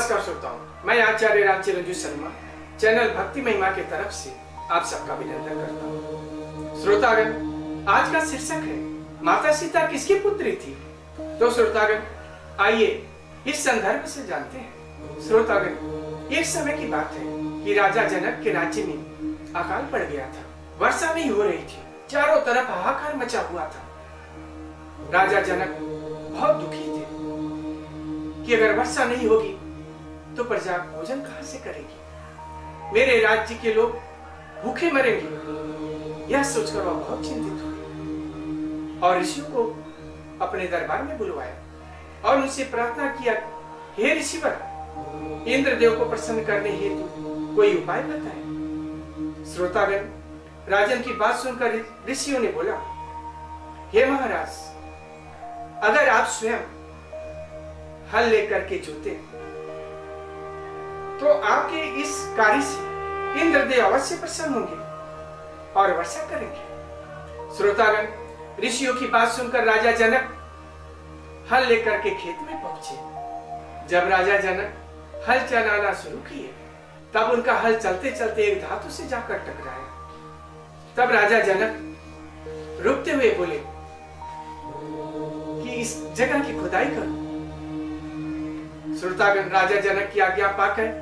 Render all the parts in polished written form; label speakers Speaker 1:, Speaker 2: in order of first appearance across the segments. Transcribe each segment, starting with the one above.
Speaker 1: नमस्कार श्रोताओं, मैं आचार्य रामचिरंजीव शर्मा चैनल भक्ति महिमा की तरफ से आप सबका अभिनंदन करता हूँ। श्रोतागण, आज का शीर्षक है माता सीता किसकी पुत्री थी। तो श्रोतागण, आइए इस संदर्भ से जानते हैं। श्रोतागण, एक समय की बात है कि राजा जनक के राज्य में अकाल पड़ गया था। वर्षा नहीं हो रही थी, चारों तरफ हाहाकार मचा हुआ था। राजा जनक बहुत दुखी थे कि अगर वर्षा नहीं होगी तो प्रजा भोजन कहां से करेगी, मेरे राज्य के लोग भूखे मरेंगे। यह सोचकर वह बहुत चिंतित हुए और ऋषियों को अपने दरबार में बुलवाया और उनसे प्रार्थना किया, हे ऋषिवर, इंद्रदेव को प्रसन्न करने हेतु कोई उपाय बताएं। श्रोतागण, राजन की बात सुनकर ऋषियों ने बोला, हे महाराज, अगर आप स्वयं हल लेकर के जोते तो आपके इस कार्य से इंद्रदेव अवश्य प्रसन्न होंगे और वर्षा करेंगे। श्रोतागण, ऋषियों की बात सुनकर राजा जनक हल लेकर के खेत में पहुंचे। जब राजा जनक हल चलाना शुरू किए तब उनका हल चलते चलते एक धातु से जाकर टकराया। तब राजा जनक रुकते हुए बोले कि इस जगह की खुदाई करो। श्रोतागण, राजा जनक की आज्ञा पाकर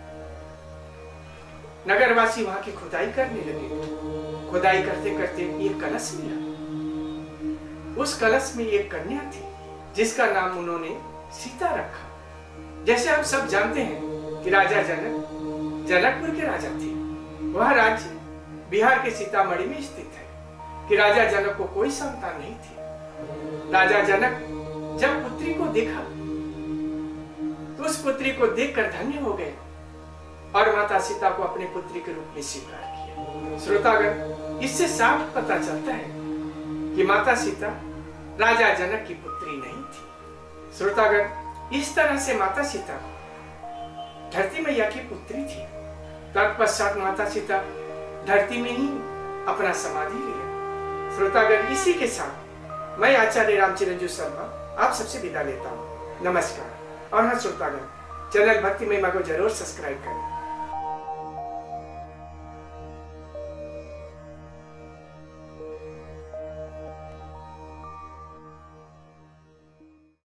Speaker 1: नगरवासी वहां की खुदाई करने लगे। खुदाई करते करते एक कलश मिला। उस कलश में एक कन्या थी जिसका नाम उन्होंने सीता रखा। जैसे आप सब जानते हैं कि राजा जनक जनकपुर के राजा थे। वह राज्य बिहार के सीतामढ़ी में स्थित है कि राजा जनक को कोई संतान नहीं थी। राजा जनक जब पुत्री को देखा तो उस पुत्री को देखकर धन्य हो गए और माता सीता को अपने पुत्री के रूप में स्वीकार किया। श्रोतागण, इससे साफ पता चलता है कि माता सीता राजा जनक की पुत्री नहीं थी। श्रोतागण, इस तरह से माता सीता धरती मैया की पुत्री थी। तत्पश्चात माता सीता धरती में ही अपना समाधि लिया। श्रोतागण, इसी के साथ मैं आचार्य रामचिरंजीव शर्मा आप सबसे विदा लेता हूँ। नमस्कार। और हाँ श्रोतागण, चैनल भक्ति महिमा को जरूर सब्सक्राइब करें।